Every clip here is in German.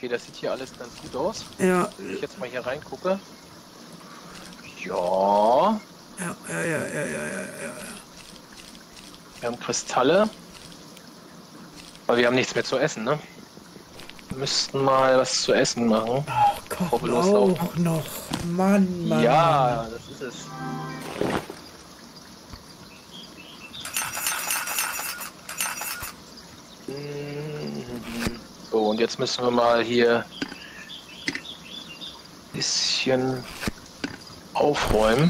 Okay, das sieht hier alles ganz gut aus. Ja. Wenn ich jetzt mal hier reingucke. Ja. Ja. Wir haben Kristalle. Aber wir haben nichts mehr zu essen, ne? Wir müssten mal was zu essen machen. Oh, kochen auch noch. Mann. Ja, das ist es. So, und jetzt müssen wir mal hier ein bisschen aufräumen.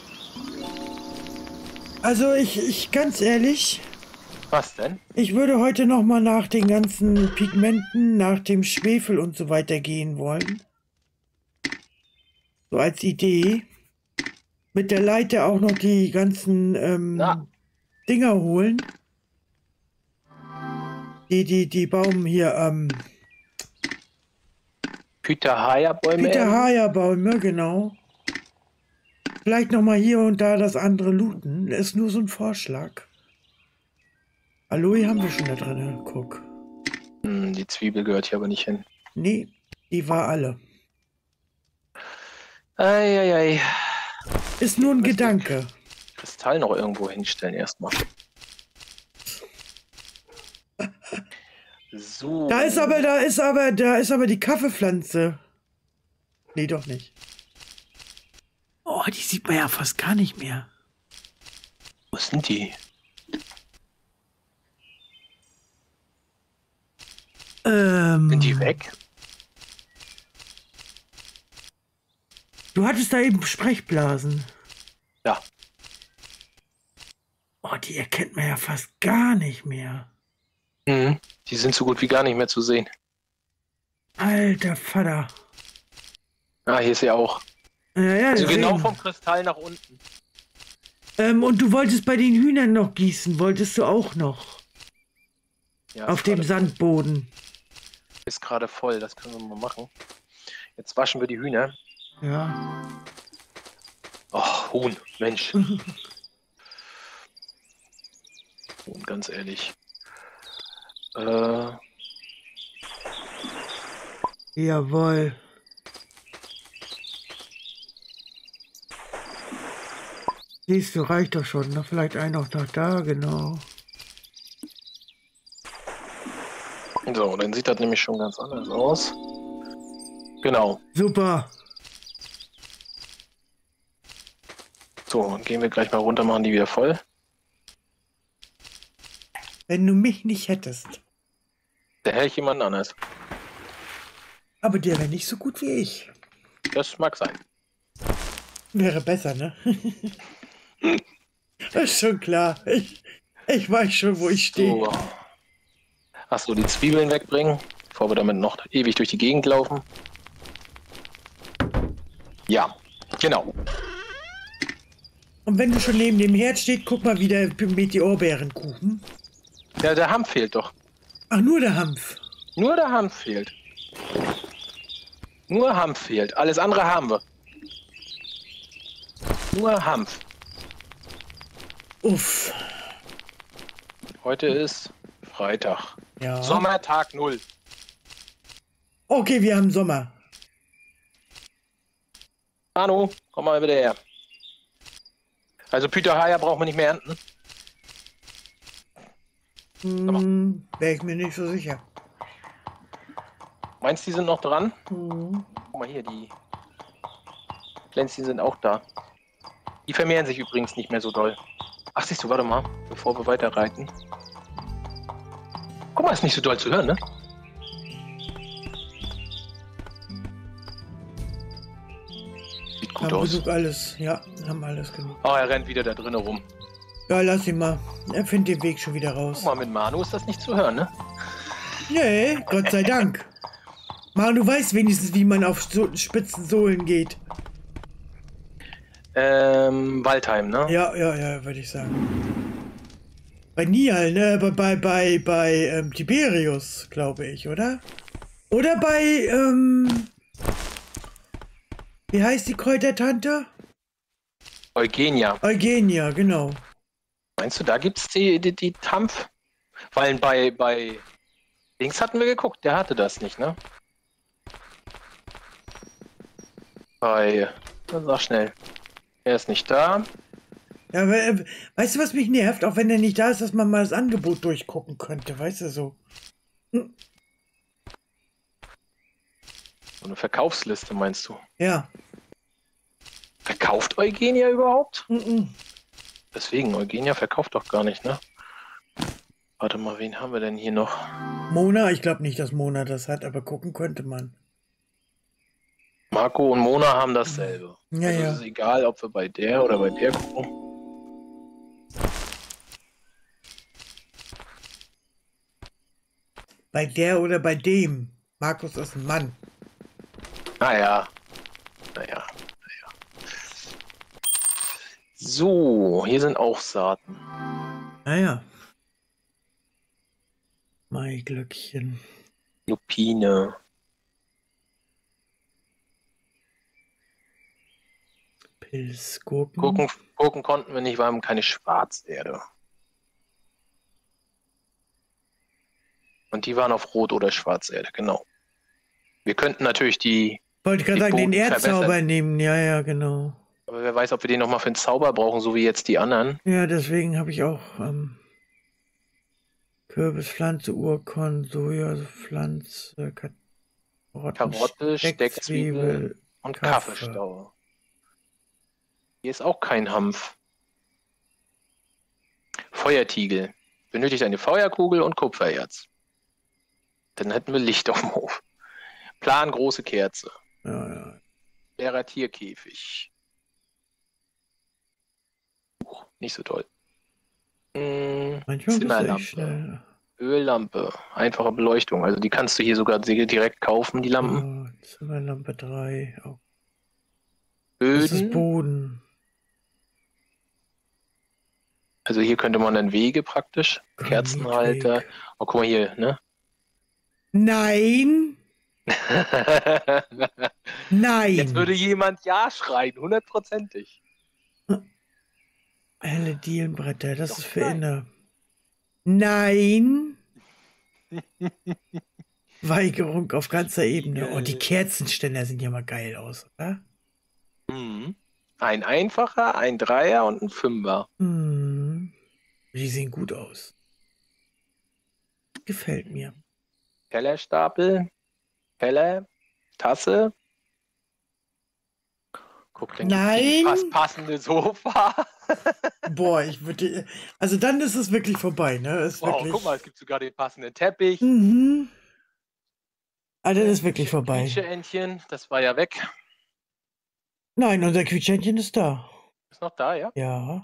Also ich ganz ehrlich, Was denn? ich würde heute noch mal nach den ganzen Pigmenten, nach dem Schwefel und so weiter gehen wollen. So als Idee. Mit der Leiter auch noch die ganzen Dinger holen. Die Baum hier, Pitahaya-Bäume. Pitahaya-Bäume, genau. Vielleicht noch mal hier und da das andere looten. Ist nur so ein Vorschlag. Aloe haben wir schon da drin, guck. Die Zwiebel gehört hier aber nicht hin. Nee, die war alle. Eieiei. Ist nur ein Gedanke. Kristall noch irgendwo hinstellen erstmal. So. Da ist aber die Kaffeepflanze. Nee, doch nicht. Oh, die sieht man ja fast gar nicht mehr. Wo sind die? Sind die weg? Du hattest da eben Sprechblasen. Ja. Oh, die erkennt man ja fast gar nicht mehr. Die sind so gut wie gar nicht mehr zu sehen. Alter Vater. Ah, hier ist sie auch. Ja, also genau vom Kristall nach unten. Und du wolltest bei den Hühnern noch gießen, wolltest du auch noch? Ja, auf dem Sandboden. Ist gerade voll, das können wir mal machen. Jetzt waschen wir die Hühner. Ja. Oh, Huhn, Mensch. Huhn, ganz ehrlich. Jawohl. Siehst du, reicht doch schon. Ne? Vielleicht ein noch da, genau. So, dann sieht das nämlich schon ganz anders aus. Genau. Super. So, dann gehen wir gleich mal runter, machen die wieder voll. Wenn du mich nicht hättest. Der hätte ich jemand anders. Aber der wäre nicht so gut wie ich. Das mag sein. Wäre besser, ne? Das ist schon klar. Ich weiß schon, wo ich stehe. So. Achso, die Zwiebeln wegbringen, bevor wir damit noch ewig durch die Gegend laufen. Ja, genau. Und wenn du schon neben dem Herd steht, guck mal wieder Meteorbeerenkuchen. Ja, der Hanf fehlt doch. Ach, nur der Hanf. Nur der Hanf fehlt. Nur Hanf fehlt. Alles andere haben wir. Nur Hanf. Uff. Heute ist Freitag. Ja. Sommertag 0. Okay, wir haben Sommer. Manu, komm mal bitte her. Also Pitahaya brauchen wir nicht mehr ernten. Wäre ich mir nicht so sicher. Meinst du, die sind noch dran? Guck mal hier, die Pflänzchen sind auch da. Die vermehren sich übrigens nicht mehr so doll. Ach, siehst du, warte mal, bevor wir weiter reiten. Guck mal, ist nicht so doll zu hören, ne? Sieht gut aus. Genug alles. Ja, haben alles genug. Oh, er rennt wieder da drinnen rum. Ja, lass ihn mal. Er findet den Weg schon wieder raus. Guck mal, mit Manu ist das nicht zu hören, ne? Nee, Gott sei Dank. Mann, du weißt wenigstens, wie man auf spitzen Sohlen geht. Waldheim, ne? Ja, würde ich sagen. Bei Nial, ne? Bei Tiberius, glaube ich, oder? Oder bei, wie heißt die Kräutertante? Eugenia. Eugenia, genau. Meinst du, da gibt's die Hanf? Weil bei Dings hatten wir geguckt, der hatte das nicht, ne? Dann sag schnell. Er ist nicht da. Ja, aber, weißt du, was mich nervt? Auch wenn er nicht da ist, dass man mal das Angebot durchgucken könnte, weißt du, so. So eine Verkaufsliste, meinst du? Ja. Verkauft Eugenia überhaupt? Mhm. Deswegen, Eugenia verkauft doch gar nicht, ne? Warte mal, wen haben wir denn hier noch? Mona, ich glaube nicht, dass Mona das hat, aber gucken könnte man. Marco und Mona haben dasselbe. Ja, also ja. es ist egal, ob wir bei der oder bei der gucken. Bei der oder bei dem. Markus ist ein Mann. Naja. So, hier sind auch Saaten. Naja. Maiglöckchen. Lupine. Pilzgurken. Gurken konnten wir nicht, wir haben keine Schwarzerde. Und die waren auf Rot- oder Schwarzerde, genau. Wir könnten natürlich Wollte gerade sagen, den Erdzauber nehmen. Ja, ja, genau. Aber wer weiß, ob wir den nochmal für einen Zauber brauchen, so wie jetzt die anderen. Ja, deswegen habe ich auch Kürbispflanze, Urkon, Sojapflanze, Karotte, Steckzwiebel und Kaffeestau. Hier ist auch kein Hanf. Feuertiegel. Benötigt eine Feuerkugel und Kupfererz. Dann hätten wir Licht auf dem Hof. Plan große Kerze. Ja. Leerer Tierkäfig. Nicht so toll. Manchmal Zimmerlampe. Öllampe. Einfache Beleuchtung. Also die kannst du hier sogar direkt kaufen, die Lampen. Oh, Zimmerlampe 3. Oh. Böden. Das ist Boden. Also hier könnte man dann Wege praktisch. Kerzenhalter. Oh, guck mal hier, ne? Nein! Nein! Jetzt würde jemand Ja schreien, 100%ig. Helle Dielenbretter, das ist für inne. Nein! Weigerung auf ganzer Ebene. Oh, die Kerzenständer sehen ja mal geil aus, oder? Mhm. Ein Einfacher, ein Dreier und ein Fünfer. Mhm. Die sehen gut aus. Gefällt mir. Tellerstapel, Teller, Tasse. Guck, dann Nein! fast passende Sofa. Boah, ich würde. Also dann ist es wirklich vorbei, ne? Ist wirklich... Guck mal, es gibt sogar den passenden Teppich. Mhm. Also das ist wirklich vorbei. Quietscheentchen, das war ja weg. Nein, unser Quietscheentchen ist da. Ist noch da, ja? Ja.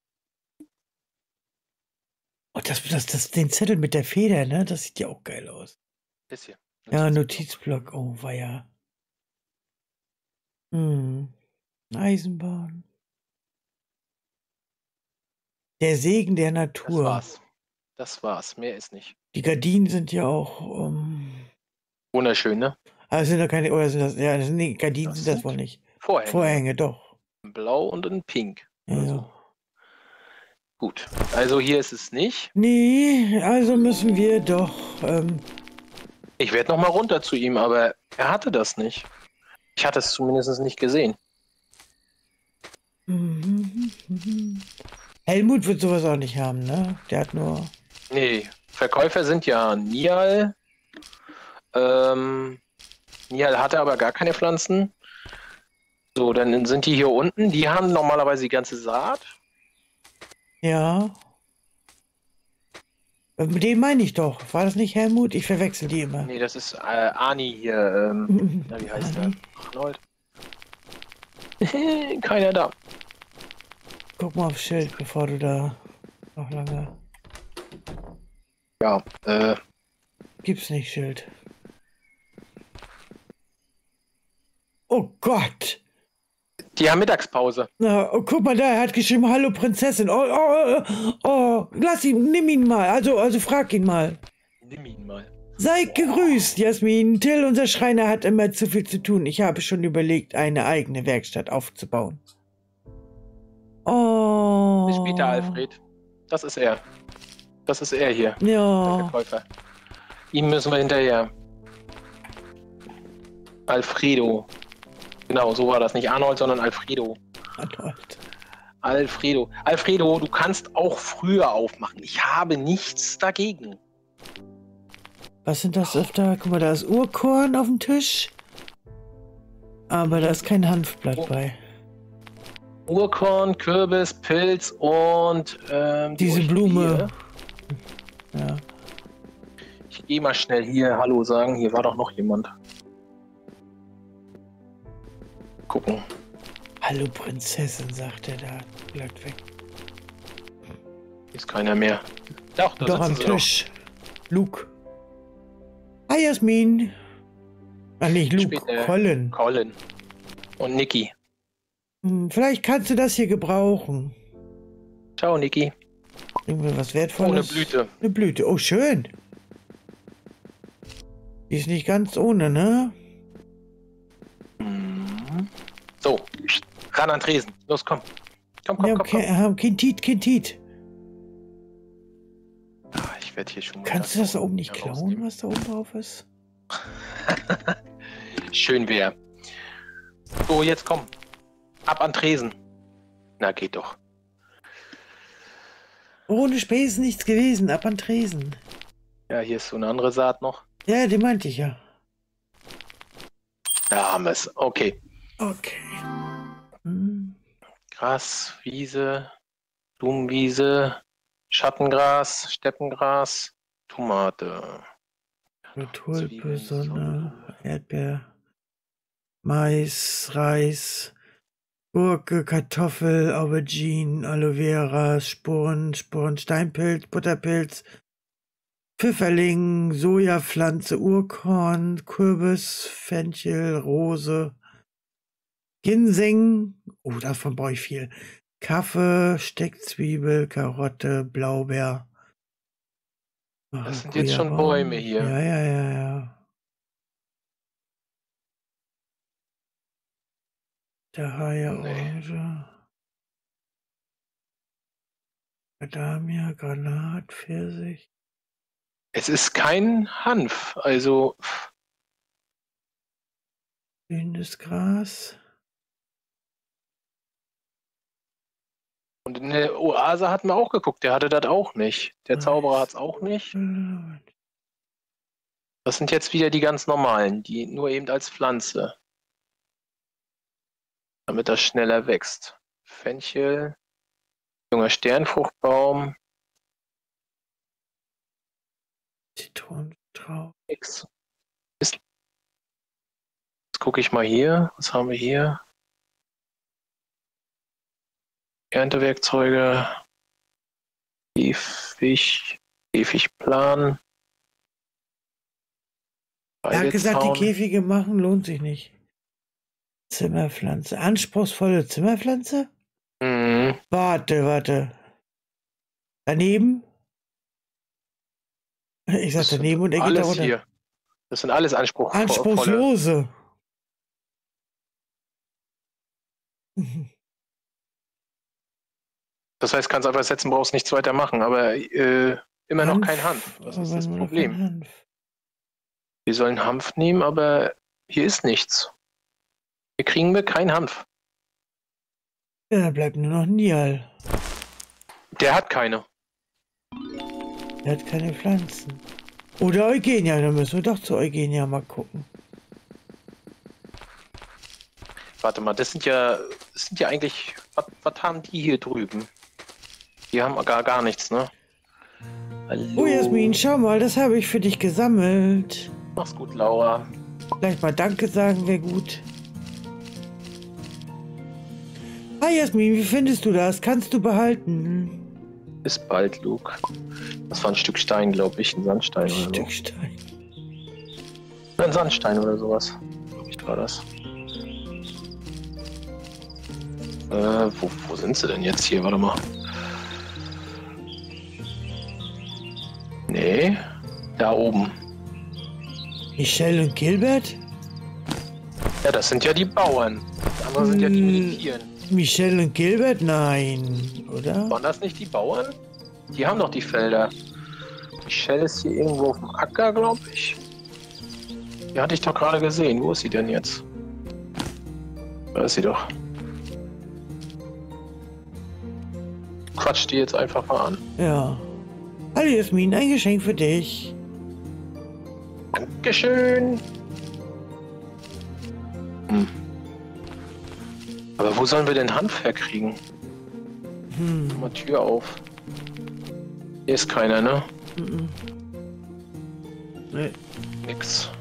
Oh, den Zettel mit der Feder, ne? Das sieht ja auch geil aus. Ist hier. Ja, Notizblock. Oh, weia. Eisenbahn. Der Segen der Natur. Das war's. Mehr ist nicht. Die Gardinen sind ja auch... Wunderschön, ne? Aber sind da keine... Oder sind das... Ja, nee, Gardinen sind das wohl nicht. Vorhänge, doch. Ein Blau und ein Pink. Ja. Also. Gut. Also hier ist es nicht. Nee, also müssen wir doch... Ich werde noch mal runter zu ihm, aber er hatte das nicht. Ich hatte es zumindest nicht gesehen. Helmut wird sowas auch nicht haben, ne? Der hat nur... Nee, Verkäufer sind ja Nial. Nial hatte aber gar keine Pflanzen. So, dann sind die hier unten. Die haben normalerweise die ganze Saat. Ja. Den meine ich doch. War das nicht Helmut? Ich verwechsel die immer. Nee, das ist Ani hier. Na, wie heißt der? Arnold. Keiner da. Guck mal aufs Schild, bevor du da noch lange... Ja, Gibt's nicht, Schild. Oh Gott! die haben Mittagspause. Na, oh, guck mal da, er hat geschrieben, hallo Prinzessin. Nimm ihn mal. Also frag ihn mal. Nimm ihn mal. Sei gegrüßt, Jasmin. Till, unser Schreiner, hat immer zu viel zu tun. Ich habe schon überlegt, eine eigene Werkstatt aufzubauen. Oh. Bis später, Alfred. Das ist er. Das ist er hier. Ja. Der Verkäufer. Ihm müssen wir hinterher. Alfredo. Genau, so war das. Nicht Arnold, sondern Alfredo. Arnold. Alfredo. Alfredo, du kannst auch früher aufmachen. Ich habe nichts dagegen. Was sind das öfter? Guck mal, da ist Urkorn auf dem Tisch. Aber da ist kein Hanfblatt bei. Urkorn, Kürbis, Pilz und diese Blume. Ja. Ich gehe mal schnell hier Hallo sagen. Hier war doch noch jemand. Gucken. Hallo Prinzessin, sagt er da. Bleibt weg. Ist keiner mehr. Doch, da doch am Tisch. Noch. Luke. Hi Jasmin. Ach nicht Luke, Colin. Colin. Und Niki. Vielleicht kannst du das hier gebrauchen. Ciao, Niki. Irgendwie was Wertvolles. Oh, eine Blüte. Eine Blüte. Oh, schön. Die ist nicht ganz ohne, ne? So, ran an Tresen. Los, komm. Komm. Kind. Ich werde hier schon... Kannst du das da oben nicht klauen, was da oben drauf ist? Schön wär. So, jetzt komm. Ab an Tresen. Na, geht doch. Ohne Spesen nichts gewesen. Ab an Tresen. Ja, hier ist so eine andere Saat noch. Ja, die meinte ich ja. Da haben wir es. Okay. Okay. Gras, Wiese, Blumenwiese, Schattengras, Steppengras, Tomate. Tulpe, Sonne, Erdbeer, Mais, Reis, Gurke, Kartoffel, Aubergine, Aloe Vera, Sporen, Steinpilz, Butterpilz, Pfifferling, Sojapflanze, Urkorn, Kürbis, Fenchel, Rose, Ginseng, oh, davon brauche ich viel, Kaffee, Steckzwiebel, Karotte, Blaubeer. Das sind jetzt schon Bäume hier. Ja. Der Haie, Orange. Macadamia, Granat, Pfirsich. Es ist kein Hanf, also... Grünes Gras. Und in der Oase hatten wir auch geguckt, der hatte das auch nicht. Der Zauberer hat es auch nicht. Das sind jetzt wieder die ganz normalen, die nur eben als Pflanze. Damit das schneller wächst. Fenchel, junger Sternfruchtbaum. Zitronenstrauch. Jetzt gucke ich mal hier. Was haben wir hier? Erntewerkzeuge. Käfigplan. Er hat gesagt, die Käfige machen lohnt sich nicht. Zimmerpflanze. Anspruchsvolle Zimmerpflanze? Mhm. Warte. Daneben? Ich sag daneben und er geht da runter. Hier. Das sind alles Anspruchslose. Das heißt, kannst einfach setzen, brauchst nichts weiter machen, aber immer noch kein Hanf. Das ist das Problem. Wir sollen Hanf nehmen, aber hier ist nichts. Hier kriegen wir keinen Hanf. Ja, da bleibt nur noch Nial. Der hat keine. Der hat keine Pflanzen. Oder Eugenia, dann müssen wir doch zu Eugenia mal gucken. Warte mal, das sind ja eigentlich, was haben die hier drüben? Die haben gar nichts, ne? Hallo. Oh Jasmin, schau mal, das habe ich für dich gesammelt. Mach's gut, Laura. Vielleicht mal Danke sagen wäre gut. Hi Jasmin, wie findest du das? Kannst du behalten? Bis bald, Luke. Das war ein Stück Stein, glaube ich. Ein Sandstein oder so. Ein Stück Stein. Ein Sandstein oder sowas. Glaube ich, war das. Wo sind sie denn jetzt hier? Warte mal. Nee, da oben. Michelle und Gilbert? Ja, das sind ja die Bauern. Die anderen sind ja die Militären. Michelle und Gilbert? Nein, oder? Waren das nicht die Bauern? Die haben doch die Felder. Michelle ist hier irgendwo auf dem Acker, glaube ich. Die hatte ich doch gerade gesehen. Wo ist sie denn jetzt? Da ist sie doch. Quatsch die jetzt einfach mal an. Ja. Hallo Jasmin, ein Geschenk für dich. Dankeschön. Aber wo sollen wir denn Hanf herkriegen? Mal Tür auf. Hier ist keiner, ne? Nee. Nix.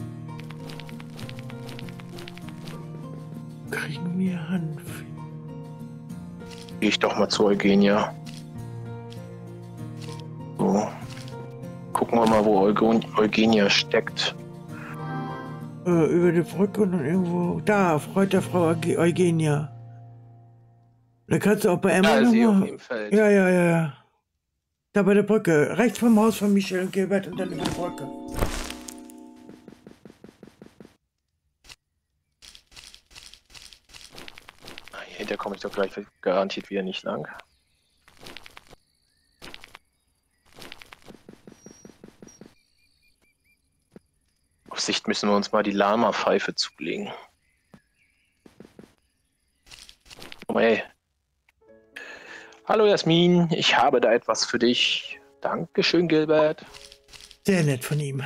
Kriegen wir Hanf? Gehe ich doch mal zu Eugenia. So. Gucken wir mal, wo Eugenia steckt. Über die Brücke und dann irgendwo. Da, freut der Frau Eugenia. Da kannst du auch bei Emma nochmal. Ja. Da bei der Brücke. Rechts vom Haus von Michel und Gilbert und dann über die Brücke. Hinterher komme ich doch gleich garantiert wieder nicht lang. Auf Sicht müssen wir uns mal die Lama-Pfeife zulegen. Oh, hey. Hallo Jasmin, ich habe da etwas für dich. Dankeschön, Gilbert. Sehr nett von ihm.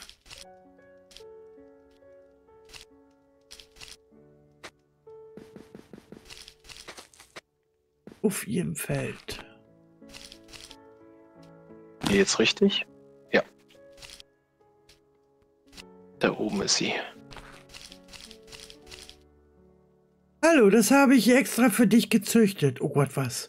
Auf ihrem Feld. Hier jetzt richtig? Ja. Da oben ist sie. Hallo, das habe ich extra für dich gezüchtet. Oh Gott, was?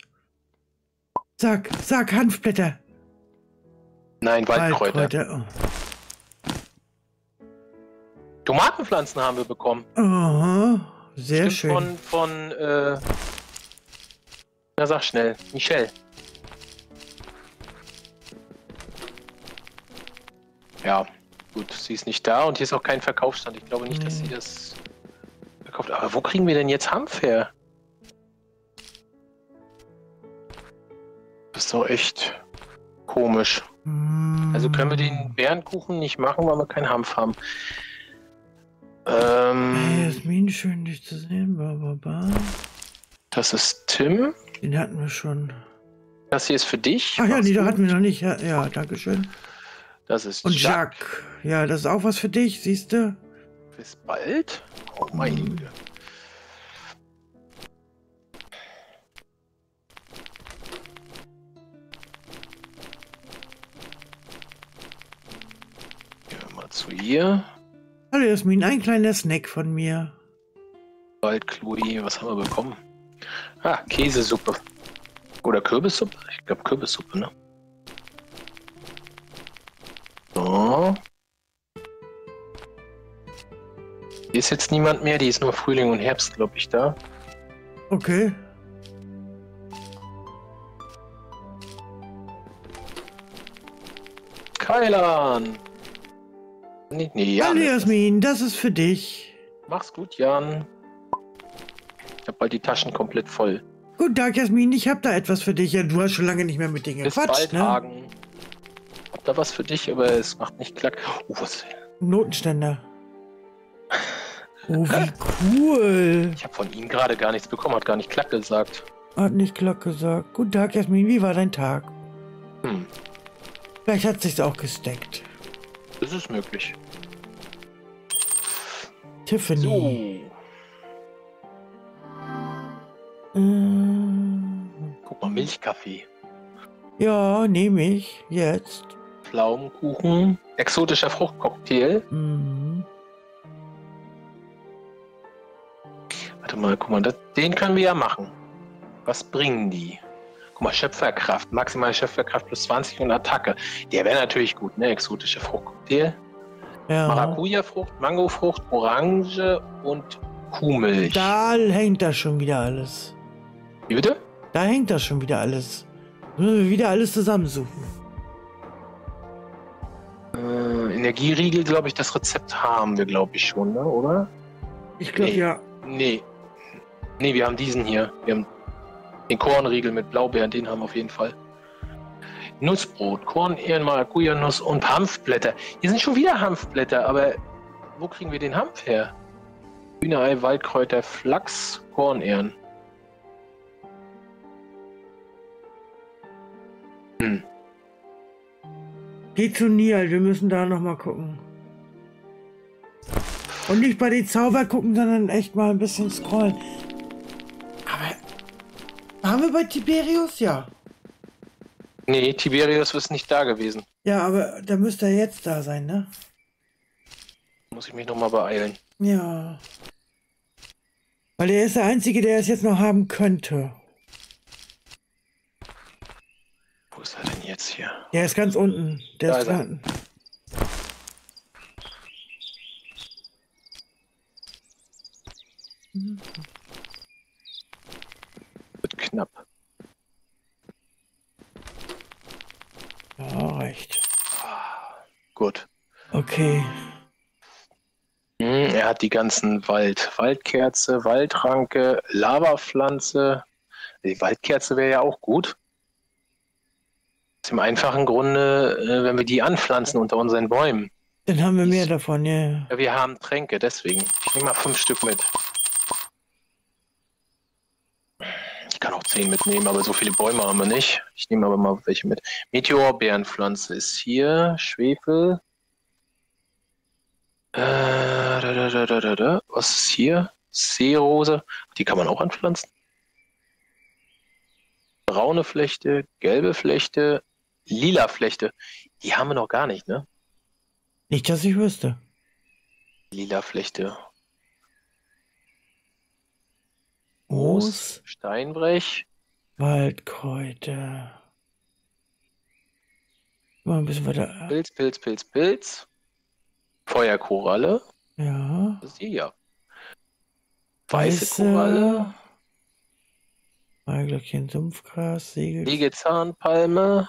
Sag, Hanfblätter. Nein, Waldkräuter. Oh. Tomatenpflanzen haben wir bekommen. Aha, sehr schön. Na sag schnell, Michelle. Ja, gut, sie ist nicht da und hier ist auch kein Verkaufsstand. Ich glaube nicht, dass sie das verkauft. Aber wo kriegen wir denn jetzt Hanf her? Das ist doch echt komisch. Also können wir den Bärenkuchen nicht machen, weil wir keinen Hanf haben. Jasmin, schön dich zu sehen. Das ist Tim. Den hatten wir schon. Das hier ist für dich. Ach ja, nee, da hatten wir noch nicht. Ja, danke schön. Das ist und Jacques. Ja, das ist auch was für dich, siehst du? Bis bald. Oh meine Güte. Gehen wir mal zu ihr. Hallo Jasmin, ein kleiner Snack von mir. Bald, Chloe, was haben wir bekommen? Ah, Käsesuppe. Oder Kürbissuppe? Ich glaube Kürbissuppe, ne? So. Hier ist jetzt niemand mehr, die ist nur Frühling und Herbst, glaube ich, da. Okay. Kailan! Nee, Jan. Hallo Jasmin, das ist für dich. Mach's gut, Jan. Ich habe bald die Taschen komplett voll. Guten Tag, Jasmin, ich habe da etwas für dich. Ja, du hast schon lange nicht mehr mit Dingen gequatscht, bald, ne? Hagen. Hab da was für dich, aber es macht nicht klack. Oh, was? Notenständer. Oh, wie cool. Ich habe von ihm gerade gar nichts bekommen, hat gar nicht klack gesagt. Hat nicht klack gesagt. Guten Tag, Jasmin, wie war dein Tag? Vielleicht hat sich's auch gesteckt. Das ist möglich. Tiffany. So. Guck mal, Milchkaffee. Ja, nehme ich. Jetzt. Pflaumenkuchen. Exotischer Fruchtcocktail. Warte mal, guck mal, den können wir ja machen. Was bringen die? Guck mal, Schöpferkraft. Maximale Schöpferkraft plus 20 und Attacke. Der wäre natürlich gut, ne? Exotische Fruchtcocktail. Ja. Maracuja-Frucht, Mangofrucht, Orange und Kuhmilch. Da hängt das schon wieder alles. Wie bitte? Da hängt das schon wieder alles. Müssen wir wieder alles zusammensuchen. Energieriegel, glaube ich, das Rezept haben wir, glaube ich, schon, ne? Oder? Ich glaube, ja. Nee, wir haben diesen hier. Wir haben den Kornriegel mit Blaubeeren, den haben wir auf jeden Fall. Nussbrot, Kornähren, Maracuja-Nuss und Hanfblätter. Hier sind schon wieder Hanfblätter, aber wo kriegen wir den Hanf her? Hühnerei, Waldkräuter, Flachs, Kornehren. Geh zu Nial, wir müssen da nochmal gucken. Und nicht bei den Zauber gucken, sondern echt mal ein bisschen scrollen. Aber waren wir bei Tiberius? Ja. Nee, Tiberius ist nicht da gewesen. Ja, aber da müsste er jetzt da sein, ne? Muss ich mich nochmal beeilen. Ja. Weil er ist der Einzige, der es jetzt noch haben könnte. Wo ist er denn jetzt hier? Der ist ganz unten. Der ist dran. Wird knapp. Ja, reicht. Gut. Okay. Er hat die ganzen Waldkerze, Waldranke, Lavapflanze. Die Waldkerze wäre ja auch gut. Aus dem einfachen Grunde, wenn wir die anpflanzen unter unseren Bäumen. Dann haben wir mehr davon, ja. Ja, wir haben Tränke, deswegen. Ich nehme mal 5 Stück mit. Ich kann auch 10 mitnehmen, aber so viele Bäume haben wir nicht. Ich nehme aber mal welche mit. Meteorbeerenpflanze ist hier. Schwefel. Was ist hier? Seerose. Die kann man auch anpflanzen. Braune Flechte, gelbe Flechte, lila Flechte. Die haben wir noch gar nicht, ne? Nicht, dass ich wüsste. Lila Flechte. Moos. Steinbrech. Waldkräuter. Mal ein bisschen weiter. Pilz. Feuerkoralle. Ja. Das ist die, ja. Weiße Koralle. Maiglöckchen, Sumpfgras, Sägezahnpalme.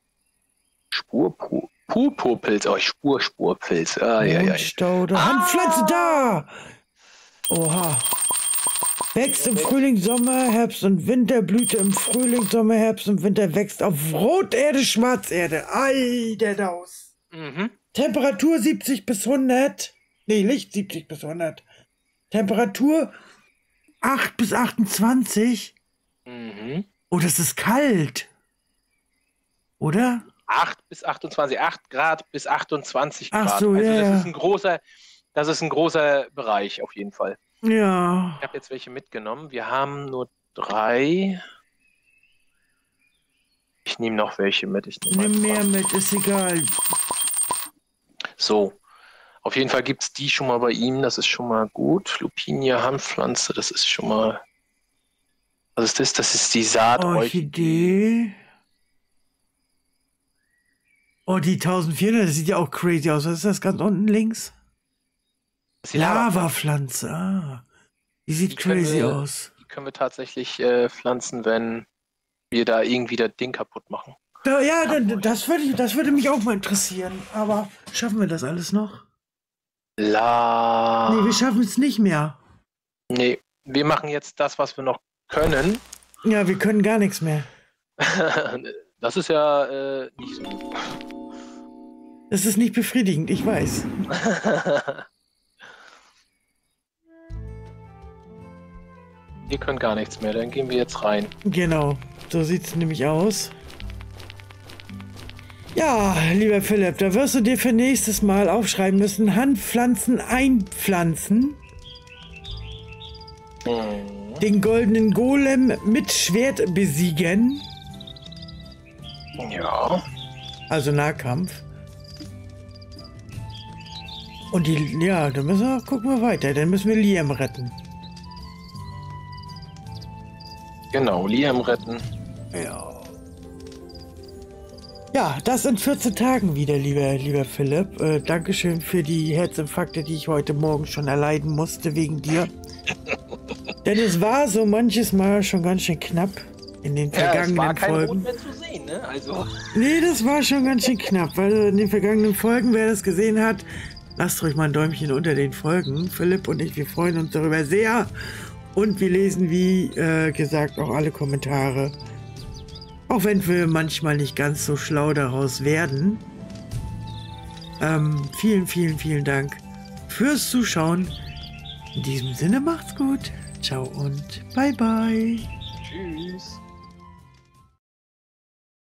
Purpurpilz. Oh, Spurpilz. Staude. Handpflanze da! Oha. Wächst im Frühling, Sommer, Herbst und Winter, Blüte im Frühling, Sommer, Herbst und Winter, wächst auf Roterde, Schwarzerde. Alter Daus. Temperatur 70 bis 100. Nee, Licht 70 bis 100. Temperatur 8 bis 28. Oh, das ist kalt. Oder? 8 bis 28, 8 Grad bis 28 Grad. Ach so, also ja. das ist ein großer Bereich auf jeden Fall. Ja. Ich habe jetzt welche mitgenommen. Wir haben nur 3. Ich nehme noch welche mit. Nimm mehr mit, ist egal. So. Auf jeden Fall gibt es die schon mal bei ihm. Das ist schon mal gut. Lupinia, Hanfpflanze, das ist schon mal... Was ist das? Das ist die Saatorchidee. Oh, die 1400, das sieht ja auch crazy aus. Was ist das ganz unten links? Lavapflanze. Ah, die sieht crazy aus. Die können wir tatsächlich pflanzen, wenn wir da irgendwie das Ding kaputt machen. Ja, das würde mich auch mal interessieren. Aber schaffen wir das alles noch? Nee, wir schaffen es nicht mehr. Nee, wir machen jetzt das, was wir noch können. Ja, wir können gar nichts mehr. Das ist ja nicht so gut. Das ist nicht befriedigend, ich weiß. Wir können gar nichts mehr, dann gehen wir jetzt rein. Genau, so sieht es nämlich aus. Ja, lieber Philipp, da wirst du dir für nächstes Mal aufschreiben müssen, Handpflanzen einpflanzen. Den goldenen Golem mit Schwert besiegen. Ja. Also Nahkampf. Und dann müssen wir, gucken wir weiter. Dann müssen wir Liam retten. Genau, Liam retten. Ja. Ja, das in 14 Tagen wieder, lieber Philipp. Dankeschön für die Herzinfarkte, die ich heute Morgen schon erleiden musste wegen dir. Denn es war so manches Mal schon ganz schön knapp in den vergangenen Folgen. Es war kein Rot mehr zu sehen, ne? Also. Nee, das war schon ganz schön knapp, weil in den vergangenen Folgen, wer das gesehen hat, lasst ruhig mal ein Däumchen unter den Folgen. Philipp und ich, wir freuen uns darüber sehr. Und wir lesen, wie gesagt, auch alle Kommentare. Auch wenn wir manchmal nicht ganz so schlau daraus werden. Vielen, vielen, vielen Dank fürs Zuschauen. In diesem Sinne macht's gut. Ciao und bye bye. Tschüss.